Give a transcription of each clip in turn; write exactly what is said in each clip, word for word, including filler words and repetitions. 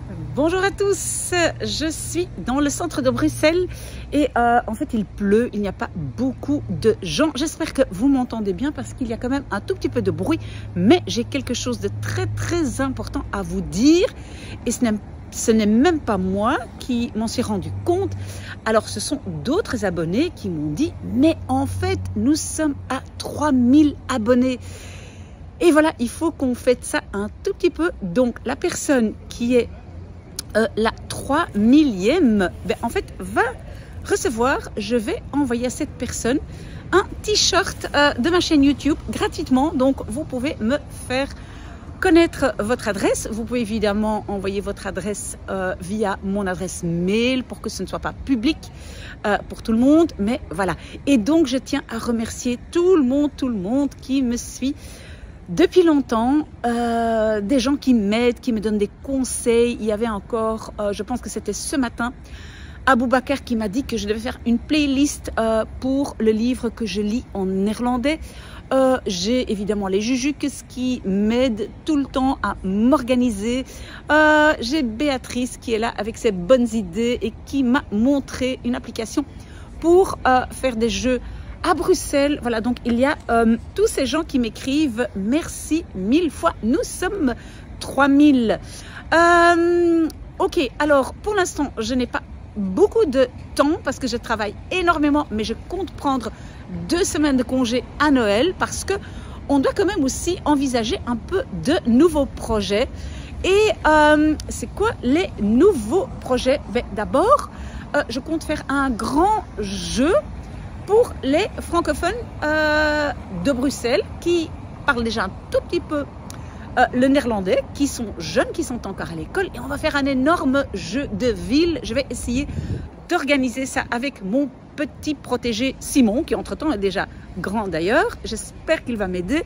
Bonjour à tous, je suis dans le centre de Bruxelles et euh, en fait il pleut, il n'y a pas beaucoup de gens. J'espère que vous m'entendez bien parce qu'il y a quand même un tout petit peu de bruit, mais j'ai quelque chose de très très important à vous dire et ce n'est ce n'est même pas moi qui m'en suis rendu compte. Alors ce sont d'autres abonnés qui m'ont dit mais en fait nous sommes à trois mille abonnés. Et voilà, il faut qu'on fête ça un tout petit peu. Donc la personne qui est Euh, la trois millième, ben, en fait, va recevoir, je vais envoyer à cette personne un t-shirt euh, de ma chaîne YouTube gratuitement. Donc, vous pouvez me faire connaître votre adresse. Vous pouvez évidemment envoyer votre adresse euh, via mon adresse mail pour que ce ne soit pas public euh, pour tout le monde. Mais voilà. Et donc, je tiens à remercier tout le monde, tout le monde qui me suit depuis longtemps, euh, des gens qui m'aident, qui me donnent des conseils. Il y avait encore, euh, je pense que c'était ce matin, Aboubacar qui m'a dit que je devais faire une playlist euh, pour le livre que je lis en néerlandais. Euh, J'ai évidemment les Jujuks qui m'aident tout le temps à m'organiser. Euh, J'ai Béatrice qui est là avec ses bonnes idées et qui m'a montré une application pour euh, faire des jeux à Bruxelles. Voilà, donc il y a euh, tous ces gens qui m'écrivent. Merci mille fois. Nous sommes trois mille. Euh, ok, alors pour l'instant, je n'ai pas beaucoup de temps parce que je travaille énormément, mais je compte prendre deux semaines de congé à Noël parce que on doit quand même aussi envisager un peu de nouveaux projets. Et euh, c'est quoi les nouveaux projets? Ben, d'abord, euh, je compte faire un grand jeu pour les francophones euh, de Bruxelles qui parlent déjà un tout petit peu euh, le néerlandais, qui sont jeunes, qui sont encore à l'école. Et on va faire un énorme jeu de ville. Je vais essayer d'organiser ça avec mon petit protégé Simon, qui entre-temps est déjà grand d'ailleurs. J'espère qu'il va m'aider.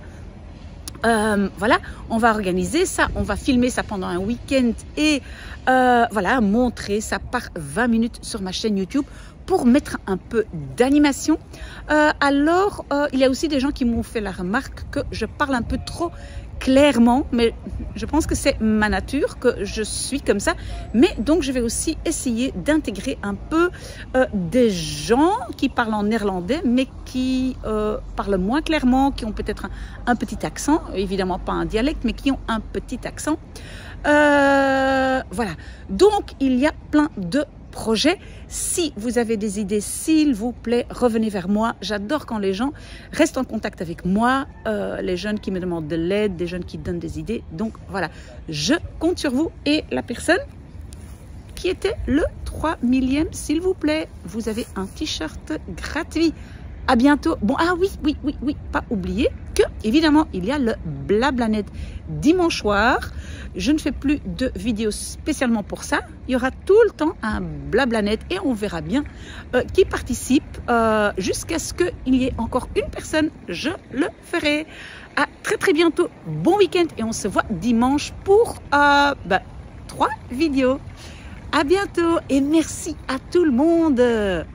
Euh, voilà, on va organiser ça, on va filmer ça pendant un week-end et euh, voilà, montrer ça par vingt minutes sur ma chaîne YouTube pour mettre un peu d'animation. Euh, alors, euh, il y a aussi des gens qui m'ont fait la remarque que je parle un peu trop clairement, mais je pense que c'est ma nature, que je suis comme ça. Mais donc, je vais aussi essayer d'intégrer un peu euh, des gens qui parlent en néerlandais, mais qui euh, parlent moins clairement, qui ont peut-être un, un petit accent, évidemment pas un dialecte, mais qui ont un petit accent. Euh, voilà. Donc, il y a plein de projet. Si vous avez des idées, s'il vous plaît, revenez vers moi. J'adore quand les gens restent en contact avec moi, euh, les jeunes qui me demandent de l'aide, des jeunes qui donnent des idées. Donc voilà, je compte sur vous. Et la personne qui était le trois millième, s'il vous plaît, vous avez un t-shirt gratuit. À bientôt. Bon, ah oui, oui, oui, oui, pas oublier que, évidemment, il y a le Blablanet dimanche soir. Je ne fais plus de vidéos spécialement pour ça. Il y aura tout le temps un Blablanet et on verra bien euh, qui participe euh, jusqu'à ce qu'il y ait encore une personne. Je le ferai. À très très bientôt. Bon week-end et on se voit dimanche pour euh, bah, trois vidéos. À bientôt et merci à tout le monde.